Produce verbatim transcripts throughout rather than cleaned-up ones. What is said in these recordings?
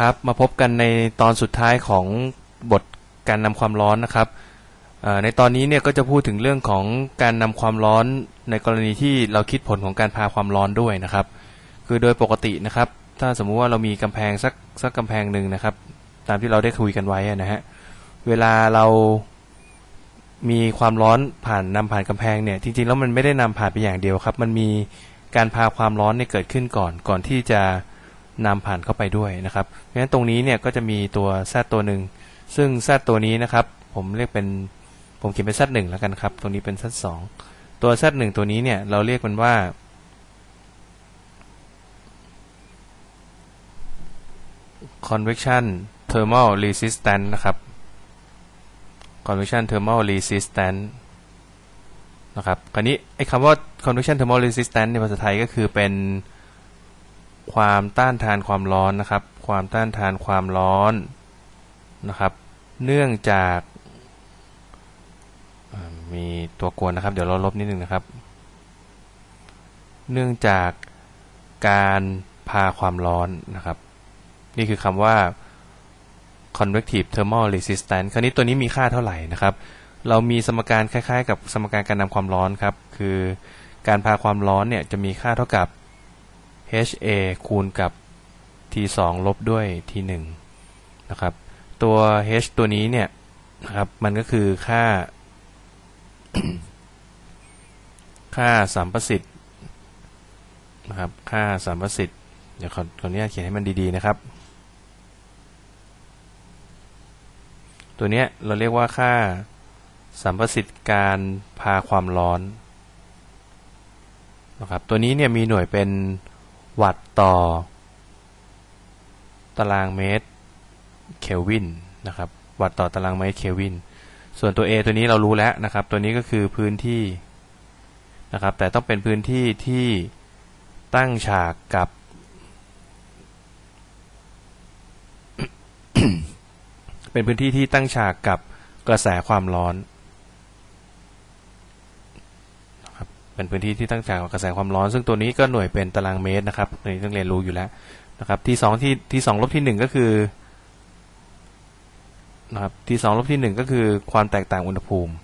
ครับมาพบกันในตอนสุดท้ายของบทการนำความร้อนนะครับในตอนนี้เนี่ยก็จะพูดถึงเรื่องของการนำความร้อนในกรณีที่เราคิดผลของการพาความร้อนด้วยนะครับคือโดยปกตินะครับถ้าสมมุติว่าเรามีกำแพงสักสักกำแพงหนึ่งนะครับตามที่เราได้คุยกันไว้นะฮะเวลาเรามีความร้อนผ่านนำผ่านกำแพงเนี่ยจริงๆแล้วมันไม่ได้นำผ่านไปอย่างเดียวครับมันมีการพาความร้อนเนี่ยเกิดขึ้นก่อนก่อนที่จะนำผ่านเข้าไปด้วยนะครับเพราะฉะนั้นตรงนี้เนี่ยก็จะมีตัว Z ตัวหนึ่งซึ่ง Z ตัวนี้นะครับผมเรียกเป็นผมเขียนเป็น Z หนึ่งแล้วกันครับตรงนี้เป็น Z สองตัว Z หนึ่งตัวนี้เนี่ยเราเรียกมันว่า convection thermal resistance นะครับ convection thermal resistance นะครับคราวนี้ไอ้คำว่า convection thermal resistance ในภาษาไทยก็คือเป็นความต้านทานความร้อนนะครับความต้านทานความร้อนนะครับเนื่องจากมีตัวกวนนะครับเดี๋ยวเราลบนิดนึงนะครับเนื่องจากการพาความร้อนนะครับนี่คือคำว่า convective thermal resistance คราวนี้ตัวนี้มีค่าเท่าไหร่นะครับเรามีสมการคล้ายๆกับสมการการนำความร้อนครับคือการพาความร้อนเนี่ยจะมีค่าเท่ากับH A คูณกับ T สอง ลบด้วย T หนึ่ง นะครับตัว H ตัวนี้เนี่ยนะครับมันก็คือค่า ค่าสัมประสิทธิ์นะครับค่าสัมประสิทธิ์เดี๋ยวขอขออนุญาตเขียนให้มันดีๆนะครับตัวเนี้ยเราเรียกว่าค่าสัมประสิทธิ์การพาความร้อนนะครับตัวนี้เนี่ยมีหน่วยเป็นวัตต์ต่อตารางเมตรเคลวินนะครับวัตต์ต่อตารางเมตรเคลวินส่วนตัว A ตัวนี้เรารู้แล้วนะครับตัวนี้ก็คือพื้นที่นะครับแต่ต้องเป็นพื้นที่ที่ตั้งฉากกับ เป็นพื้นที่ที่ตั้งฉากกับกระแสความร้อนนะครับเป็นพื้นที่ที่ตั้งฉากกับกระแสความร้อนซึ่งตัวนี้ก็หน่วยเป็นตารางเมตรนะครับตัวนี้ต้องเรียนรู้อยู่แล้วนะครับที่สองที่ที่สองลบที่หนึ่งก็คือนะครับที่สองลบที่หนึ่งก็คือความแตกต่างอุณหภูมิ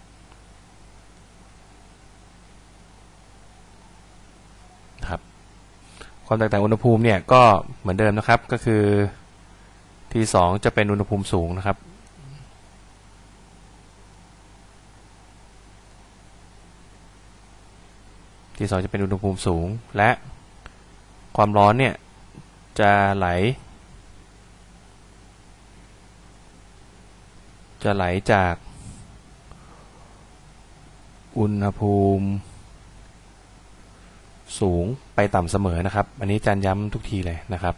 ครับความแตกต่างอุณหภูมิเนี่ยก็เหมือนเดิมนะครับก็คือที่สองจะเป็นอุณหภูมิสูงนะครับที่สองจะเป็นอุณหภูมิสูงและความร้อนเนี่ยจะไหลจะไหลจากอุณหภูมิสูงไปต่ำเสมอนะครับอันนี้อาจารย์ย้ำทุกทีเลยนะครับ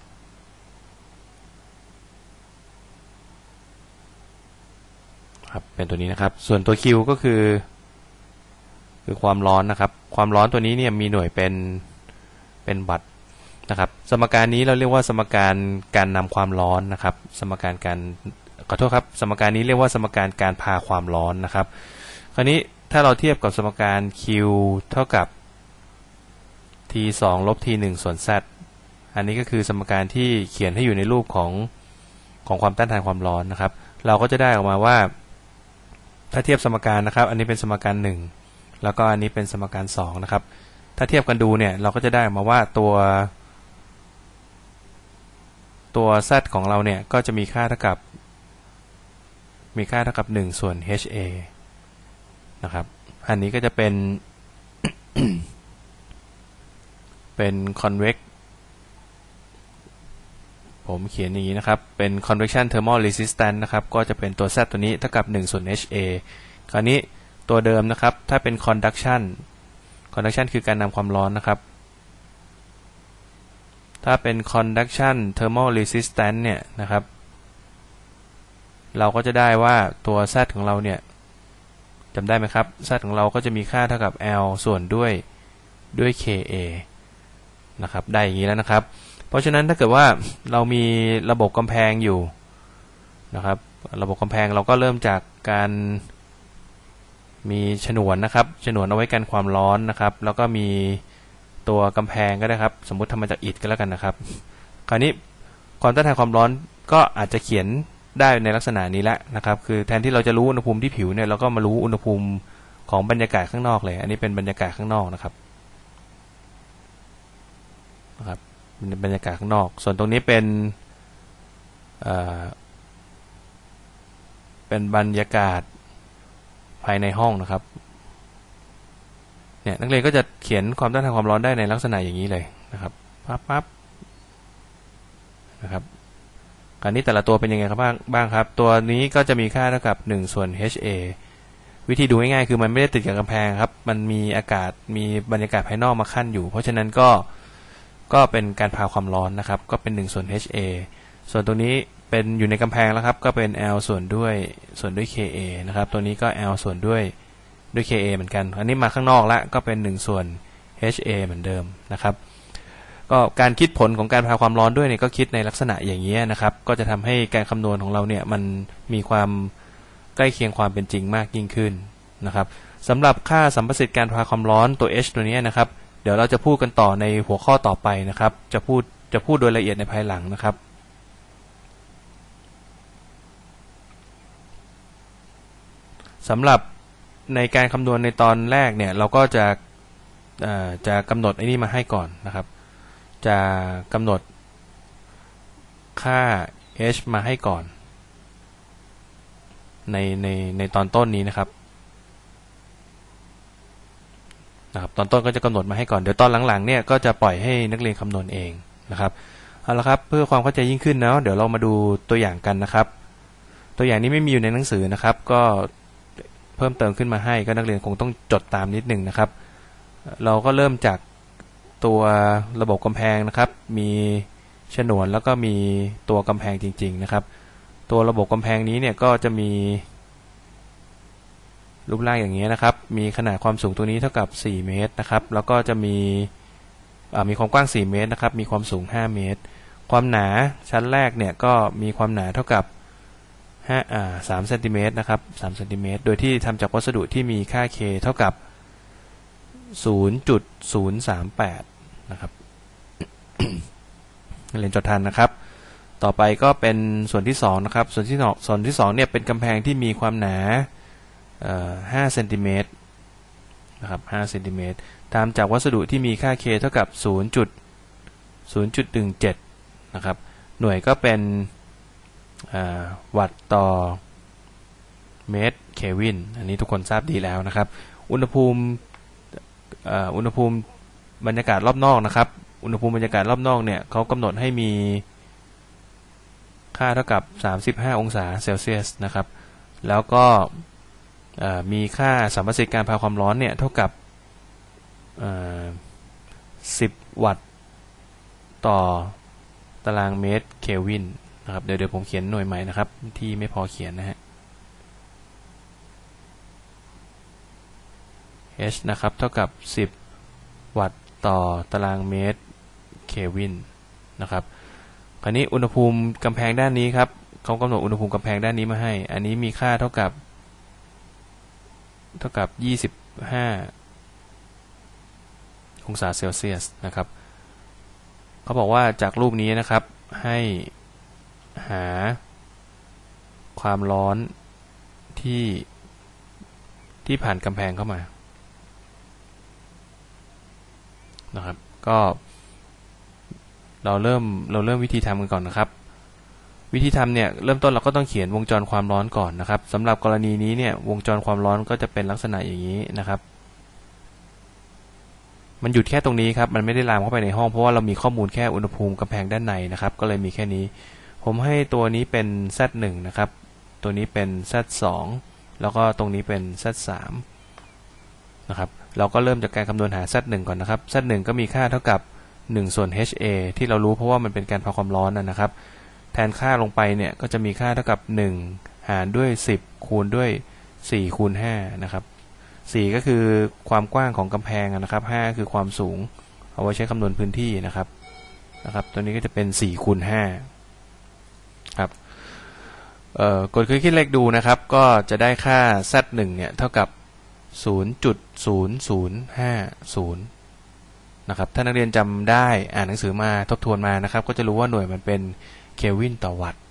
ครับเป็นตัวนี้นะครับส่วนตัว Q ก็คือคือความร้อนนะครับความร้อนตัวนี้เนี่ยมีหน่วยเป็นเป็นวัตต์นะครับสมการนี้เราเรียกว่าสมการการนำความร้อนนะครับสมการการขอโทษครับสมการนี้เรียกว่าสมการการพาความร้อนนะครับคราวนี้ถ้าเราเทียบกับสมการ Q เท่ากับ T สอง ลบ T หนึ่ง ส่วน Z อันนี้ก็คือสมการที่เขียนให้อยู่ในรูปของของความต้านทานความร้อนนะครับเราก็จะได้ออกมาว่าถ้าเทียบสมการนะครับอันนี้เป็นสมการหนึ่งแล้วก็อันนี้เป็นสมการสองนะครับถ้าเทียบกันดูเนี่ยเราก็จะได้ออกมาว่าตัวตัว Z ของเราเนี่ยก็จะมีค่าเท่ากับมีค่าเท่ากับหนึ่งส่วน H A นะครับอันนี้ก็จะเป็น เป็น convex ผมเขียนอย่างนี้นะครับเป็น convection thermal resistance นะครับก็จะเป็นตัว Z ตัวนี้เท่ากับหนึ่งส่วน H A คราวนี้ตัวเดิมนะครับถ้าเป็น conduction conduction คือการนำความร้อนนะครับถ้าเป็น conduction thermal resistance เนี่ยนะครับเราก็จะได้ว่าตัว Z ของเราเนี่ยจำได้ไหมครับ Z ของเราก็จะมีค่าเท่ากับ L ส่วนด้วยด้วย K A นะครับได้อย่างนี้แล้วนะครับเพราะฉะนั้นถ้าเกิดว่าเรามีระบบกำแพงอยู่นะครับระบบกำแพงเราก็เริ่มจากการมีฉนวนนะครับฉนวนเอาไว้กันความร้อนนะครับแล้วก็มีตัวกำแพงก็ได้ครับสมมุติทำมาจากอิฐก็แล้วกันนะครับคราวนี้ความต้านทานความร้อนก็อาจจะเขียนได้ในลักษณะนี้แล้วนะครับคือแทนที่เราจะรู้อุณหภูมิที่ผิวเนี่ยเราก็มารู้อุณหภูมิของบรรยากาศข้างนอกเลยอันนี้เป็นบรรยากาศข้างนอกนะครับนะครับบรรยากาศข้างนอกส่วนตรงนี้เป็นเอ่อเป็นบรรยากาศภายในห้องนะครับเนี่ยนักเรียนก็จะเขียนความต้านทานความร้อนได้ในลักษณะอย่างนี้เลยนะครับปั๊บปั๊บนะครับคราวนี้แต่ละตัวเป็นยังไงครับบ้างบ้างครับตัวนี้ก็จะมีค่าเท่ากับหนึ่งส่วน เอช เอ วิธีดูง่ายๆคือมันไม่ได้ติดกับกำแพงครับมันมีอากาศมีบรรยากาศภายนอกมาขั้นอยู่เพราะฉะนั้นก็ก็เป็นการพาความร้อนนะครับก็เป็นหนึ่งส่วน เอช เอ ส่วนตัวนี้เป็นอยู่ในกำแพงแล้วครับก็เป็น L ส่วนด้วยส่วนด้วย เค เอ นะครับตัวนี้ก็ L ส่วนด้วยด้วย เค เอ เหมือนกันอันนี้มาข้างนอกละก็เป็นหนึ่งส่วน เอช เอ เหมือนเดิมนะครับก็การคิดผลของการพาความร้อนด้วยเนี่ยก็คิดในลักษณะอย่างนี้นะครับก็จะทำให้การคำนวณของเราเนี่ยมันมีความใกล้เคียงความเป็นจริงมากยิ่งขึ้นนะครับสำหรับค่าสัมประสิทธิ์การพาความร้อนตัว H ตัวนี้นะครับเดี๋ยวเราจะพูดกันต่อในหัวข้อต่อไปนะครับจะพูดจะพูดโดยละเอียดในภายหลังนะครับสำหรับในการคำนวณในตอนแรกเนี่ยเราก็จะจะกำหนดไอ้นี่มาให้ก่อนนะครับจะกำหนดค่า h มาให้ก่อนในในในตอนต้นนี้นะครับนะครับตอนต้นก็จะกำหนดมาให้ก่อนเดี๋ยวตอนหลังๆเนี่ยก็จะปล่อยให้นักเรียนคำนวณเองนะครับเอาละครับเพื่อความเข้าใจยิ่งขึ้นเนาะเดี๋ยวเรามาดูตัวอย่างกันนะครับตัวอย่างนี้ไม่มีอยู่ในหนังสือนะครับก็เพิ่มเติมขึ้นมาให้ก็นักเรียนคงต้องจดตามนิดนึงนะครับเราก็เริ่มจากตัวระบบกำแพงนะครับมีฉนวนแล้วก็มีตัวกำแพงจริงๆนะครับตัวระบบกำแพงนี้เนี่ยก็จะมีรูปร่างอย่างนี้นะครับมีขนาดความสูงตัวนี้เท่ากับสี่เมตรนะครับแล้วก็จะมีมีความกว้างสี่เมตรนะครับมีความสูงห้าเมตรความหนาชั้นแรกเนี่ยก็มีความหนาเท่ากับห้าอ่าสามเซนติเมตรนะครับสามเซนติเมตรโดยที่ทำจากวัสดุที่มีค่า K เท่ากับ ศูนย์จุดศูนย์สามแปด นะครับ เรียนจดทันนะครับต่อไปก็เป็นส่วนที่สองนะครับส่วนที่สองส่วนที่สองเนี่ยเป็นกำแพงที่มีความหนาเอ่อห้าเซนติเมตรนะครับห้าเซนติเมตรทำจากวัสดุที่มีค่า K เท่ากับ ศูนย์จุดศูนย์หนึ่งเจ็ด นะครับหน่วยก็เป็นวัตต์ต่อเมตรเคลวินอันนี้ทุกคนทราบดีแล้วนะครับอุณหภูมิอุณหภูมิบรรยากาศรอบนอกนะครับอุณหภูมิบรรยากาศรอบนอกเนี่ยเขากำหนดให้มีค่าเท่ากับสามสิบห้าองศาเซลเซียสนะครับแล้วก็มีค่าสัมประสิทธิ์การพาความร้อนเนี่ยเท่ากับสิบวัตต์ต่อตารางเมตรเคลวินนะครับเดี๋ยวเดี๋ยวผมเขียนหน่วยใหม่นะครับที่ไม่พอเขียนนะฮะ H นะครับเท่ากับสิบวัตต์ต่อตารางเมตรเคลวินนะครับคราวนี้อุณหภูมิกำแพงด้านนี้ครับเขากำหนดอุณหภูมิกำแพงด้านนี้มาให้อันนี้มีค่าเท่ากับเท่ากับยี่สิบห้าองศาเซลเซียสนะครับเขาบอกว่าจากรูปนี้นะครับให้หาความร้อนที่ที่ผ่านกำแพงเข้ามานะครับก็เราเริ่มเราเริ่มวิธีทำกันก่อนนะครับวิธีทำเนี่ยเริ่มต้นเราก็ต้องเขียนวงจรความร้อนก่อนนะครับสำหรับกรณีนี้เนี่ยวงจรความร้อนก็จะเป็นลักษณะอย่างนี้นะครับมันหยุดแค่ตรงนี้ครับมันไม่ได้ลามเข้าไปในห้องเพราะว่าเรามีข้อมูลแค่อุณหภูมิกำแพงด้านในนะครับก็เลยมีแค่นี้ผมให้ตัวนี้เป็น แซด หนึ่ง นะครับตัวนี้เป็น แซด สอง แล้วก็ตรงนี้เป็น แซด สาม นะครับเราก็เริ่มจากการคำนวณหา แซด หนึ่ง ก่อนนะครับ แซด หนึ่ง ก็มีค่าเท่ากับหนึ่งส่วน เอช เอ ที่เรารู้เพราะว่ามันเป็นการพาความร้อนนะครับแทนค่าลงไปเนี่ยก็จะมีค่าเท่ากับหนึ่งหารด้วยสิบคูณด้วยสี่คูณห้านะครับสี่ก็คือความกว้างของกำแพงนะครับห้าคือความสูงเอาไว้ใช้คำนวณพื้นที่นะครับนะครับตัวนี้ก็จะเป็นสี่คูณห้าครับเอ่อกดคลิกที่เลขดูนะครับก็จะได้ค่า แซด หนึ่ง เนี่ยเท่ากับ ศูนย์จุดศูนย์ศูนย์ห้าศูนย์นะครับถ้านักเรียนจำได้อ่านหนังสือมาทบทวนมานะครับก็จะรู้ว่าหน่วยมันเป็นเคลวินต่อวัตต์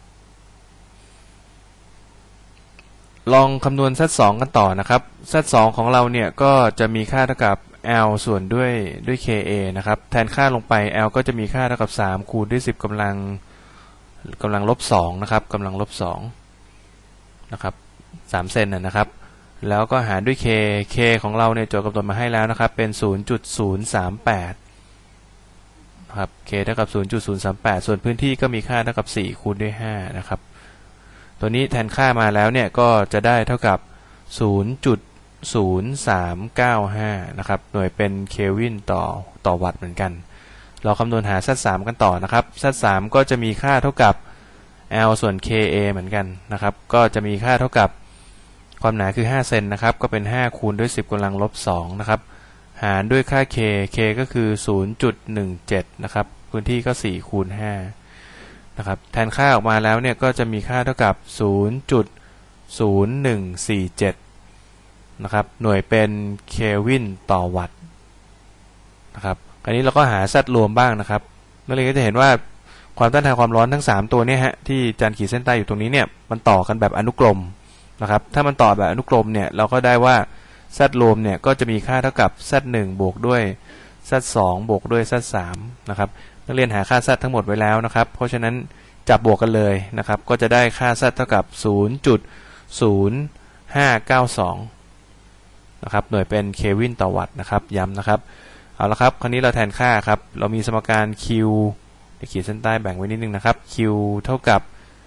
ลองคำนวณ แซด สอง กันต่อนะครับ แซด สอง ของเราเนี่ยก็จะมีค่าเท่ากับ L ส่วนด้วยด้วย เค เอ นะครับแทนค่าลงไป L ก็จะมีค่าเท่ากับสามคูณด้วยสิบกำลังกำลังลบสองนะครับกำลังลบสองนะครับสามเซนนะครับแล้วก็หารด้วย K K ของเราเนี่ยโจทย์กำหนดมาให้แล้วนะครับเป็น ศูนย์จุดศูนย์สามแปด นะครับ K เท่ากับ ศูนย์จุดศูนย์สามแปด ส่วนพื้นที่ก็มีค่าเท่ากับสี่คูณด้วยห้านะครับตัวนี้แทนค่ามาแล้วเนี่ยก็จะได้เท่ากับ ศูนย์จุดศูนย์สามเก้าห้า นะครับหน่วยเป็นเคลวินต่อต่อวัตต์เหมือนกันเราคำนวณหา แซด สาม กันต่อนะครับ แซด สาม ก็จะมีค่าเท่ากับ L ส่วน เค เอ เหมือนกันนะครับก็จะมีค่าเท่ากับความหนาคือห้าเซนนะครับก็เป็นห้าคูณด้วยสิบกำลังลบสองนะครับหารด้วยค่า K K ก็คือ ศูนย์จุดหนึ่งเจ็ด นะครับพื้นที่ก็สี่คูณห้านะครับแทนค่าออกมาแล้วเนี่ยก็จะมีค่าเท่ากับ ศูนย์จุดศูนย์หนึ่งสี่เจ็ด นะครับหน่วยเป็นเคลวินต่อวัตต์นะครับคราวนี้เราก็หา Z รวมบ้างนะครับนักเรียนก็จะเห็นว่าความต้านทานความร้อนทั้งสามตัวนี้ฮะที่อาจารย์ขีดเส้นใต้อยู่ตรงนี้เนี่ยมันต่อกันแบบอนุกรมนะครับถ้ามันต่อแบบอนุกรมเนี่ยเราก็ได้ว่า Z รวมเนี่ยก็จะมีค่าเท่ากับ แซด หนึ่ง บวกด้วย แซด สอง บวกด้วย แซด สาม นะครับนักเรียนหาค่า Z ทั้งหมดไว้แล้วนะครับเพราะฉะนั้นจับบวกกันเลยนะครับก็จะได้ค่า Z เท่ากับ ศูนย์จุดศูนย์ห้าเก้าสอง นะครับหน่วยเป็นเคลวินต่อวัตต์นะครับย้ำนะครับเอาละครับคราวนี้เราแทนค่าครับเรามีสมการ Q เดี๋ยวขีดเส้นใต้แบ่งไว้นิดนึงนะครับ Q เท่ากับ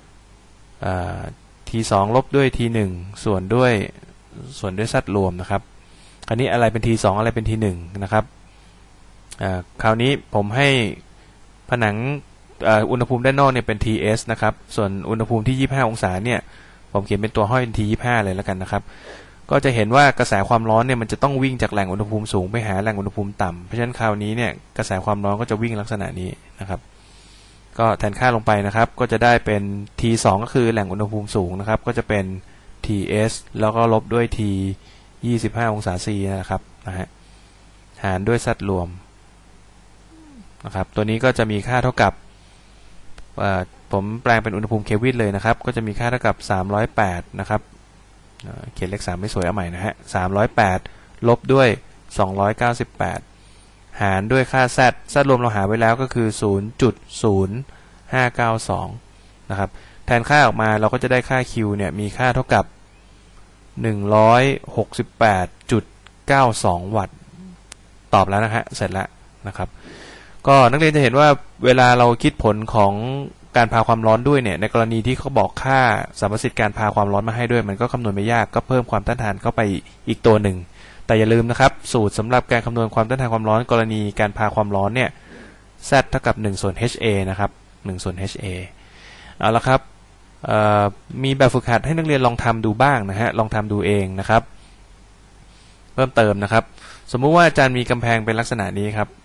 ที สอง ลบด้วย ที หนึ่ง ส่วนด้วยส่วนด้วย Z รวมนะครับคราวนี้อะไรเป็น ที สอง อะไรเป็น ที หนึ่ง นะครับคราวนี้ผมให้ผนังอุณหภูมิด้านนอกเนี่ยเป็น ที เอส นะครับส่วนอุณหภูมิที่ยี่สิบห้าองศาเนี่ยผมเขียนเป็นตัวห้อย ที ยี่สิบห้า เลยแล้วกันนะครับก็จะเห็นว่ากระแสความร้อนเนี่ยมันจะต้องวิ่งจากแหล่งอุณหภูมิสูงไปหาแหล่งอุณหภูมิต่ำเพราะฉะนั้นคราวนี้เนี่ยกระแสความร้อนก็จะวิ่งลักษณะนี้นะครับก็แทนค่าลงไปนะครับก็จะได้เป็น ที สอง ก็คือแหล่งอุณหภูมิสูงนะครับก็จะเป็น ที เอส แล้วก็ลบด้วย T ยี่สิบห้าองศา C นะครับนะฮะหารด้วย Z รวมนะครับตัวนี้ก็จะมีค่าเท่ากับผมแปลงเป็นอุณหภูมิเคลวินเลยนะครับก็จะมีค่าเท่ากับสามร้อยแปดนะครับเขียนเลขสามไม่สวยเอาใหม่นะฮะสามร้อยแปดลบด้วยสองร้อยเก้าสิบแปดหารด้วยค่า Z Z รวมเราหาไว้แล้วก็คือ ศูนย์จุดศูนย์ห้าเก้าสอง นะครับแทนค่าออกมาเราก็จะได้ค่า Q เนี่ยมีค่าเท่ากับ หนึ่งร้อยหกสิบแปดจุดเก้าสอง วัตต์ตอบแล้วนะฮะเสร็จแล้วนะครับก็นักเรียนจะเห็นว่าเวลาเราคิดผลของการพาความร้อนด้วยเนี่ยในกรณีที่เขาบอกค่าสมประสิทธิ์การพาความร้อนมาให้ด้วยมันก็คำนวณไม่ยากก็เพิ่มความต้านทานเข้าไปอีกตัวหนึ่งแต่อย่าลืมนะครับสูตรสำหรับการคำนวณความต้านทานความร้อนกรณีการพาความร้อนเนี่ย Z เท่ากับหนึ่งส่วน เอช เอ นะครับหนึ่งส่วน เอช เอ เอาละครับมีแบบฝึกหัดให้นักเรียนลองทำดูบ้างนะฮะลองทำดูเองนะครับเพิ่มเติมนะครับสมมุติว่าอาจารย์มีกำแพงเป็นลักษณะนี้ครับ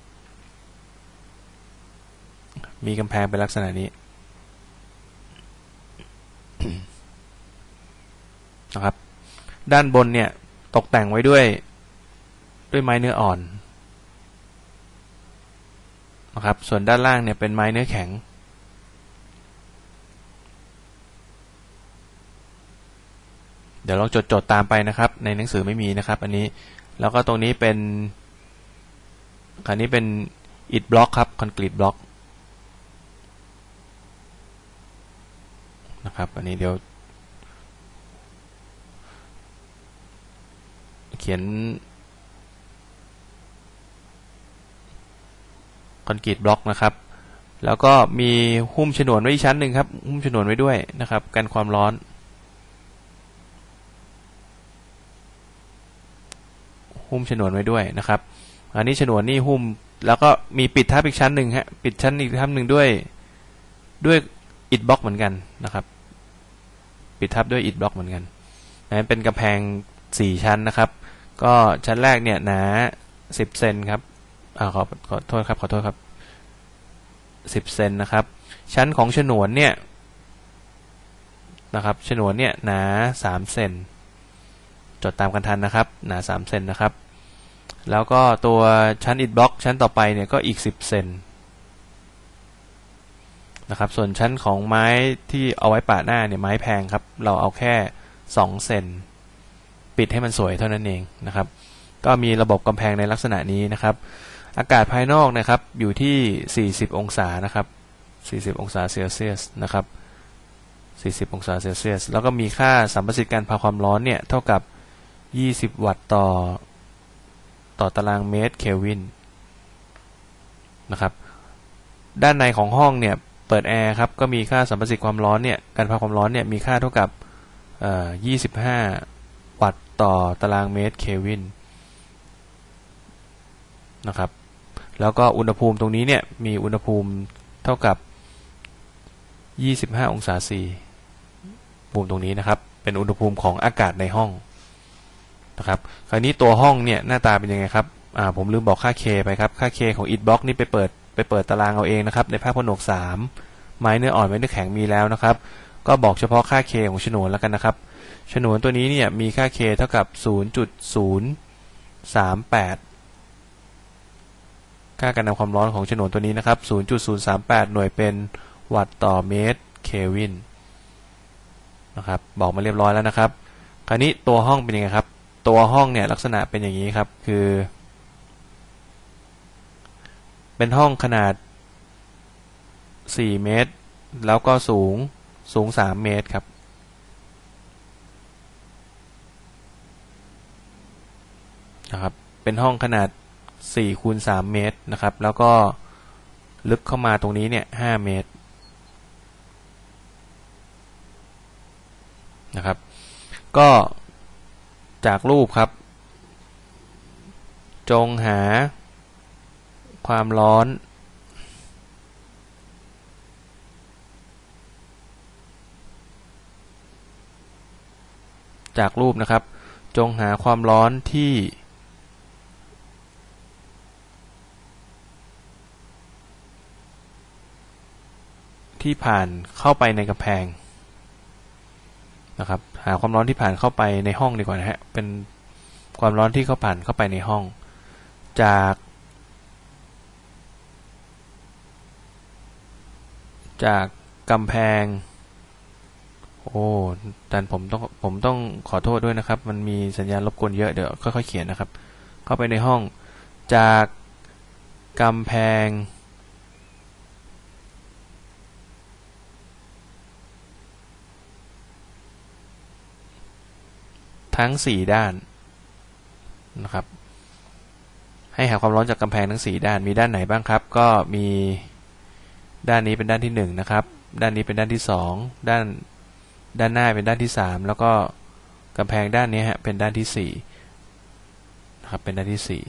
มีกำแพงเป็นลักษณะนี้นะครับด้านบนเนี่ยตกแต่งไว้ด้วยด้วยไม้เนื้ออ่อนนะครับส่วนด้านล่างเนี่ยเป็นไม้เนื้อแข็งเดี๋ยวลองจดจดตามไปนะครับในหนังสือไม่มีนะครับอันนี้แล้วก็ตรงนี้เป็นอันนี้เป็นอิฐบล็อกครับคอนกรีตบล็อกนะครับอันนี้เดี๋ยวเขียนคอนกรีตบล็อกนะครับแล้วก็มีหุ้มฉนวนไว้อีกชั้นหนึ่งครับหุ้มฉนวนไว้ด้วยนะครับกันความร้อนหุ้มฉนวนไว้ด้วยนะครับอันนี้ฉนวนนี่หุ้มแล้วก็มีปิดทับอีกชั้นหนึ่งฮะปิดชั้นอีกทับหนึ่งด้วยด้วยอิฐบล็อกเหมือนกันนะครับปิดทับด้วยอิฐบล็อกเหมือนกันนะเป็นกำแพงสี่ชั้นนะครับก็ชั้นแรกเนี่ยหนาสิบเซนครับอ่าขอขอโทษครับขอโทษครับสิบเซนนะครับชั้นของฉนวนเนี่ยนะครับฉนวนเนี่ยหนาสามเซนจดตามกันทันนะครับหนาสามเซนนะครับแล้วก็ตัวชั้นอิฐบล็อกชั้นต่อไปเนี่ยก็อีกสิบเซนนะครับส่วนชั้นของไม้ที่เอาไว้ปะหน้าเนี่ยไม้แพงครับเราเอาแค่สองเซนปิดให้มันสวยเท่านั้นเองนะครับก็มีระบบกำแพงในลักษณะนี้นะครับอากาศภายนอกนะครับอยู่ที่สี่สิบองศานะครับสี่สิบองศาเซลเซียสนะครับสี่สิบองศาเซลเซียสแล้วก็มีค่าสัมประสิทธิ์การพาความร้อนเนี่ยเท่ากับยี่สิบวัตต์ต่อต่อตารางเมตรเคลวินนะครับด้านในของห้องเนี่ยเปิดแอร์ครับก็มีค่าสัมประสิทธิ์ความร้อนเนี่ยการพาความร้อนเนี่ยมีค่าเท่ากับเอ่อยี่สิบห้าวัตต์ต่อตารางเมตรเคลวินนะครับแล้วก็อุณหภูมิตรงนี้เนี่ยมีอุณหภูมิเท่ากับยี่สิบห้าองศาซีภูมิตรงนี้นะครับเป็นอุณหภูมิของอากาศในห้องนะครับคราวนี้ตัวห้องเนี่ยหน้าตาเป็นยังไงครับอ่าผมลืมบอกค่า K ไปครับค่า K ของ อิฐบล็อกนี่ไปเปิดไปเปิดตารางเอาเองนะครับในภาคผนวกสามไม้เนื้ออ่อนไม้เนื้อแข็งมีแล้วนะครับก็บอกเฉพาะค่า K ของฉนวนแล้วกันนะครับฉนวนตัวนี้เนี่ยมีค่า K เท่ากับ ศูนย์จุดศูนย์สามแปด ค่าการนำความร้อนของฉนวนตัวนี้นะครับ ศูนย์จุดศูนย์สามแปด หน่วยเป็นวัตต์ต่อเมตรเคลวินนะครับบอกมาเรียบร้อยแล้วนะครับคราวนี้ตัวห้องเป็นยังไงครับตัวห้องเนี่ยลักษณะเป็นอย่างนี้ครับคือเป็นห้องขนาดสี่เมตรแล้วก็สูงสูงสามเมตรครับนะครับเป็นห้องขนาดสี่คูณสามเมตรนะครับแล้วก็ลึกเข้ามาตรงนี้เนี่ยห้าเมตรนะครับก็จากรูปครับจงหาความร้อนจากรูปนะครับจงหาความร้อนที่ที่ผ่านเข้าไปในกำแพงนะครับหาความร้อนที่ผ่านเข้าไปในห้องดีกว่านะฮะเป็นความร้อนที่เข้าผ่านเข้าไปในห้องจากจากกำแพงโอ้แต่ผมต้องผมต้องขอโทษด้วยนะครับมันมีสัญญาณรบกวนเยอะเดี๋ยวค่อยๆเขียนนะครับเข้าไปในห้องจากกำแพงทั้งสี่ด้านนะครับให้หาความร้อนจากกำแพงทั้งสี่ด้านมีด้านไหนบ้างครับก็มีด้านนี้เป็นด้านที่หนึ่งนะครับด้านนี้เป็นด้านที่สองด้านด้านหน้าเป็นด้านที่สามแล้วก็กำแพงด้านนี้ฮะเป็นด้านที่สี่นะครับเป็นด้านที่สี่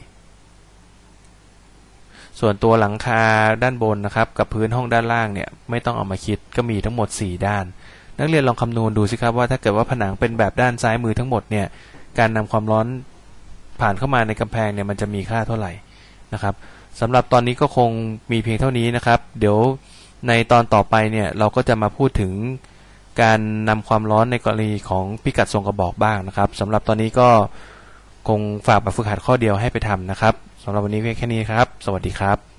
ส่วนตัวหลังคาด้านบนนะครับกับพื้นห้องด้านล่างเนี่ยไม่ต้องเอามาคิดก็มีทั้งหมดสี่ด้านนักเรียนลองคำนวณดูสิครับว่าถ้าเกิดว่าผนังเป็นแบบด้านซ้ายมือทั้งหมดเนี่ยการนำความร้อนผ่านเข้ามาในกำแพงเนี่ยมันจะมีค่าเท่าไหร่นะครับสำหรับตอนนี้ก็คงมีเพียงเท่านี้นะครับเดี๋ยวในตอนต่อไปเนี่ยเราก็จะมาพูดถึงการนำความร้อนในกรณีของพิกัดทรงกระบอกบ้างนะครับสำหรับตอนนี้ก็คงฝากแบบฝึกหัดข้อเดียวให้ไปทำนะครับสำหรับวันนี้เพียงแค่นี้ครับสวัสดีครับ